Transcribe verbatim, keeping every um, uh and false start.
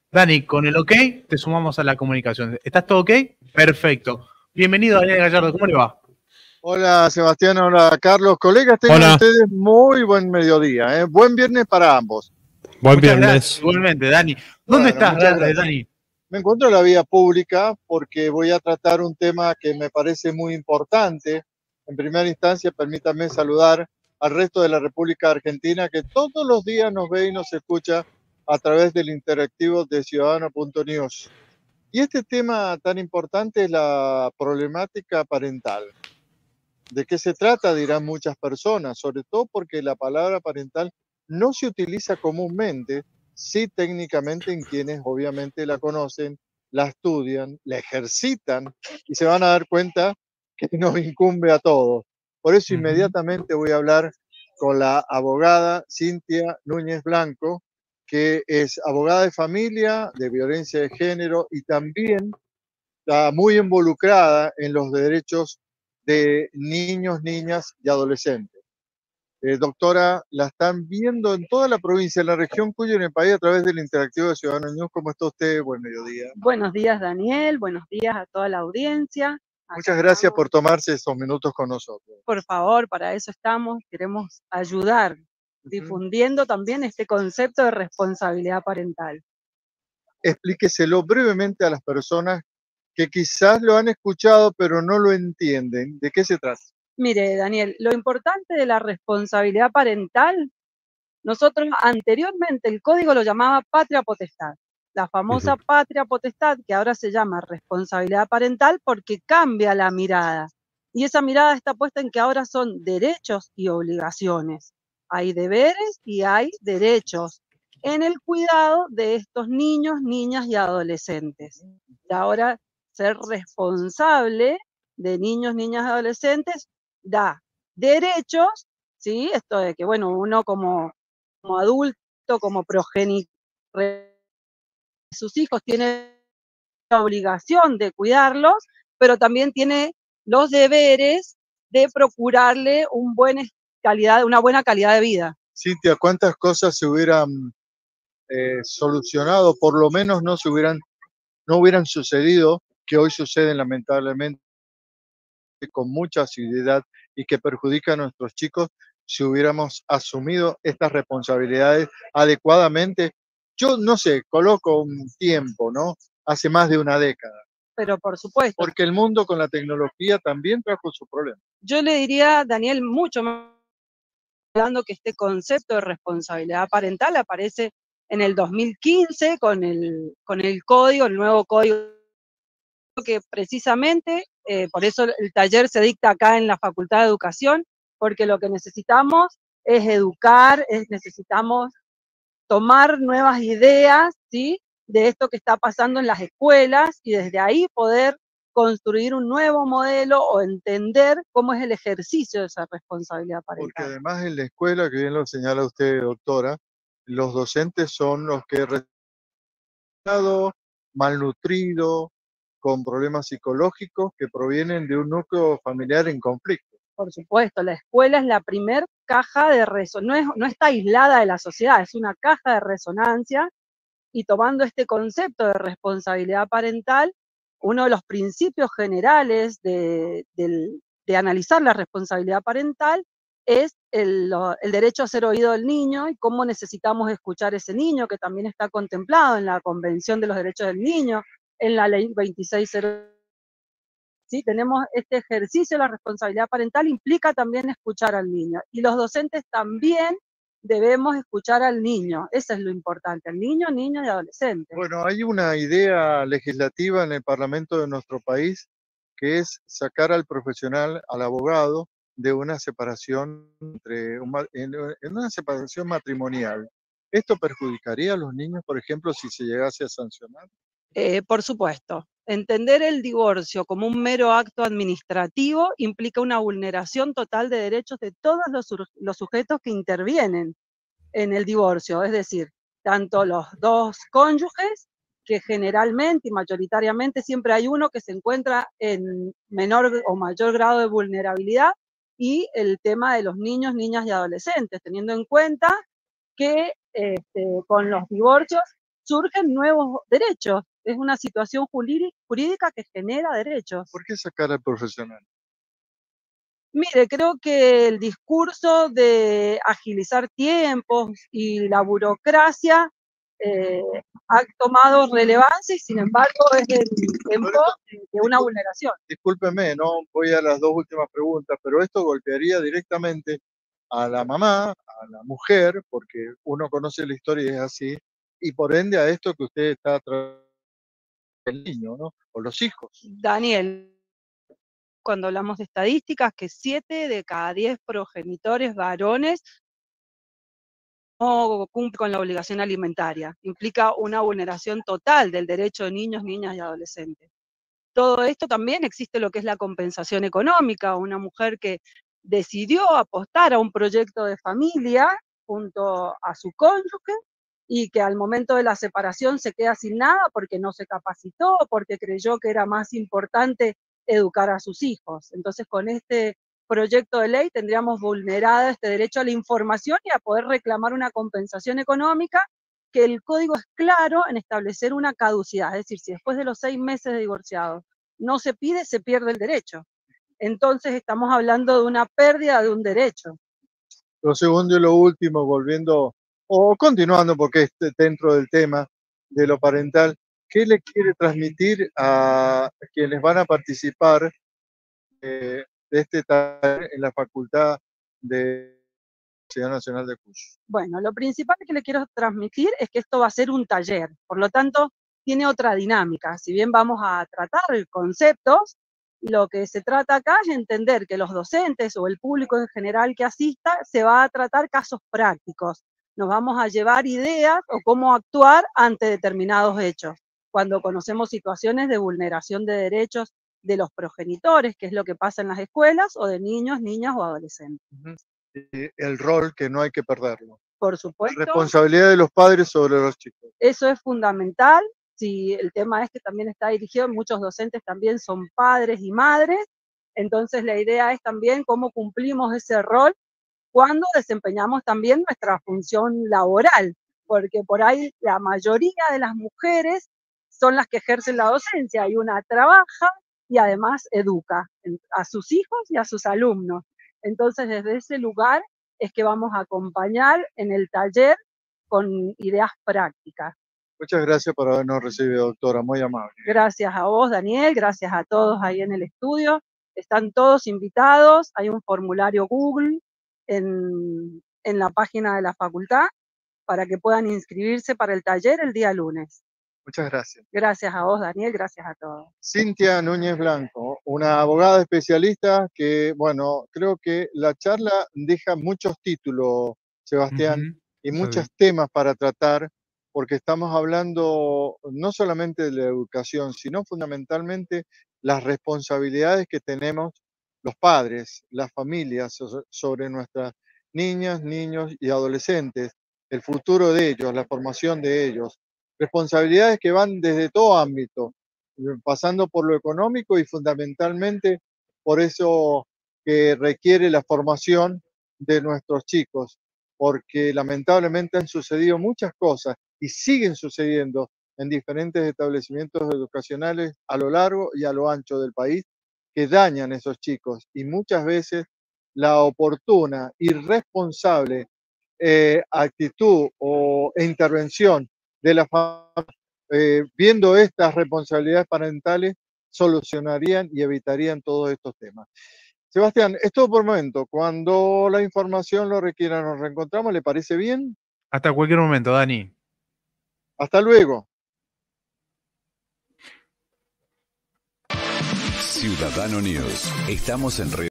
Dani, con el OK te sumamos a la comunicación. ¿Estás todo OK? Perfecto. Bienvenido, Daniel Gallardo. ¿Cómo le va? Hola, Sebastián. Hola, Carlos. Colegas, tengan Hola. ustedes muy buen mediodía. ¿eh? Buen viernes para ambos. Buen Muchas viernes. gracias, igualmente, Dani. ¿Dónde Bueno, estás, muchas Da- gracias. Dani? Me encuentro en la vía pública porque voy a tratar un tema que me parece muy importante. En primera instancia, permítanme saludar al resto de la República Argentina que todos los días nos ve y nos escucha a través del interactivo de ciudadano punto news. Y este tema tan importante es la problemática parental. ¿De qué se trata? Dirán muchas personas, sobre todo porque la palabra parental no se utiliza comúnmente, sí técnicamente en quienes obviamente la conocen, la estudian, la ejercitan y se van a dar cuenta que nos incumbe a todos. Por eso Ujú. inmediatamente voy a hablar con la abogada Cintia Núñez Blanco, que es abogada de familia, de violencia de género y también está muy involucrada en los derechos de niños, niñas y adolescentes. Eh, doctora, la están viendo en toda la provincia, en la región Cuyo y en el país a través del Interactivo de Ciudadanos News. ¿Cómo está usted? Buen mediodía. Buenos días, Daniel. Buenos días a toda la audiencia. Acá Muchas gracias estamos. por tomarse estos minutos con nosotros. Por favor, para eso estamos. Queremos ayudar, Ujú. difundiendo también este concepto de responsabilidad parental. Explíqueselo brevemente a las personas que quizás lo han escuchado pero no lo entienden. ¿De qué se trata? Mire, Daniel, lo importante de la responsabilidad parental, nosotros anteriormente el código lo llamaba patria potestad. La famosa Ujú. patria potestad, que ahora se llama responsabilidad parental porque cambia la mirada. Y esa mirada está puesta en que ahora son derechos y obligaciones. Hay deberes y hay derechos en el cuidado de estos niños, niñas y adolescentes. Y ahora ser responsable de niños, niñas y adolescentes da derechos, ¿sí? Esto de que, bueno, uno como, como adulto, como progenitor, sus hijos tiene la obligación de cuidarlos, pero también tiene los deberes de procurarle un buen calidad, una buena calidad de vida. Cintia, ¿cuántas cosas se hubieran eh, solucionado? Por lo menos no se hubieran, no hubieran sucedido, que hoy suceden lamentablemente con mucha asiduidad y que perjudica a nuestros chicos si hubiéramos asumido estas responsabilidades adecuadamente. Yo no sé, coloco un tiempo, ¿no? Hace más de una década. Pero por supuesto. Porque el mundo con la tecnología también trajo su problema. Yo le diría, Daniel, mucho más hablando que este concepto de responsabilidad parental aparece en el dos mil quince con el, con el código, el nuevo código, que precisamente eh, por eso el taller se dicta acá en la Facultad de Educación, porque lo que necesitamos es educar, es, necesitamos tomar nuevas ideas, ¿sí?, de esto que está pasando en las escuelas y desde ahí poder construir un nuevo modelo o entender cómo es el ejercicio de esa responsabilidad parental. Porque además en la escuela, que bien lo señala usted, doctora, los docentes son los que malnutrido, con problemas psicológicos que provienen de un núcleo familiar en conflicto. Por supuesto, la escuela es la primer caja de resonancia, no, no está aislada de la sociedad, es una caja de resonancia, y tomando este concepto de responsabilidad parental, uno de los principios generales de, de, de analizar la responsabilidad parental es el, el derecho a ser oído del niño y cómo necesitamos escuchar a ese niño, que también está contemplado en la Convención de los Derechos del Niño, en la Ley veintiséis cero. ¿Sí? Tenemos este ejercicio de la responsabilidad parental, implica también escuchar al niño. Y los docentes también debemos escuchar al niño. Eso es lo importante, al niño, niño y adolescente. Bueno, hay una idea legislativa en el Parlamento de nuestro país que es sacar al profesional, al abogado, de una separación entre un, en, en una separación matrimonial. ¿Esto perjudicaría a los niños, por ejemplo, si se llegase a sancionar? Eh, por supuesto. Entender el divorcio como un mero acto administrativo implica una vulneración total de derechos de todos los, los sujetos que intervienen en el divorcio, es decir, tanto los dos cónyuges, que generalmente y mayoritariamente siempre hay uno que se encuentra en menor o mayor grado de vulnerabilidad, y el tema de los niños, niñas y adolescentes, teniendo en cuenta que este, con los divorcios surgen nuevos derechos. Es una situación jurídica que genera derechos. ¿Por qué sacar al profesional? Mire, creo que el discurso de agilizar tiempos y la burocracia eh, ha tomado relevancia y sin embargo es el tiempo de una vulneración. Discúlpeme, no voy a las dos últimas preguntas, pero esto golpearía directamente a la mamá, a la mujer, porque uno conoce la historia y es así, y por ende a esto que usted está tratando el niño, ¿no? O los hijos. Daniel, cuando hablamos de estadísticas, que siete de cada diez progenitores varones no cumplen con la obligación alimentaria. Implica una vulneración total del derecho de niños, niñas y adolescentes. Todo esto también existe lo que es la compensación económica, una mujer que decidió apostar a un proyecto de familia junto a su cónyuge y que al momento de la separación se queda sin nada porque no se capacitó, porque creyó que era más importante educar a sus hijos. Entonces, con este proyecto de ley tendríamos vulnerado este derecho a la información y a poder reclamar una compensación económica, que el código es claro en establecer una caducidad, es decir, si después de los seis meses de divorciado no se pide, se pierde el derecho. Entonces estamos hablando de una pérdida de un derecho. Lo segundo y lo último, volviendo o continuando porque es dentro del tema de lo parental, ¿qué le quiere transmitir a quienes van a participar eh, de este taller en la Facultad de Universidad Nacional de Cuyo? Bueno, lo principal que le quiero transmitir es que esto va a ser un taller, por lo tanto tiene otra dinámica. Si bien vamos a tratar conceptos, lo que se trata acá es entender que los docentes o el público en general que asista se va a tratar casos prácticos. Nos vamos a llevar ideas o cómo actuar ante determinados hechos, cuando conocemos situaciones de vulneración de derechos de los progenitores, que es lo que pasa en las escuelas, o de niños, niñas o adolescentes. Y el rol que no hay que perderlo. Por supuesto. La responsabilidad de los padres sobre los chicos. Eso es fundamental. Si el tema es que también está dirigido, muchos docentes también son padres y madres, entonces la idea es también cómo cumplimos ese rol cuando desempeñamos también nuestra función laboral, porque por ahí la mayoría de las mujeres son las que ejercen la docencia, y una trabaja y además educa a sus hijos y a sus alumnos. Entonces desde ese lugar es que vamos a acompañar en el taller con ideas prácticas. Muchas gracias por habernos recibido, doctora, muy amable. Gracias a vos, Daniel, gracias a todos ahí en el estudio. Están todos invitados, hay un formulario Google en, en la página de la facultad para que puedan inscribirse para el taller el día lunes. Muchas gracias. Gracias a vos, Daniel, gracias a todos. Cintia Núñez Blanco, una abogada especialista que, bueno, creo que la charla deja muchos títulos, Sebastián, uh-huh. y muchos sí. temas para tratar, porque estamos hablando no solamente de la educación, sino fundamentalmente las responsabilidades que tenemos los padres, las familias, sobre nuestras niñas, niños y adolescentes, el futuro de ellos, la formación de ellos. Responsabilidades que van desde todo ámbito, pasando por lo económico y fundamentalmente por eso que requiere la formación de nuestros chicos, porque lamentablemente han sucedido muchas cosas y siguen sucediendo en diferentes establecimientos educacionales a lo largo y a lo ancho del país que dañan a esos chicos, y muchas veces la oportuna y responsable eh, actitud o intervención de la familia, eh, viendo estas responsabilidades parentales, solucionarían y evitarían todos estos temas. Sebastián, es todo por el momento. Cuando la información lo requiera, nos reencontramos. ¿Le parece bien? Hasta cualquier momento, Dani. Hasta luego. Ciudadano News. Estamos en red.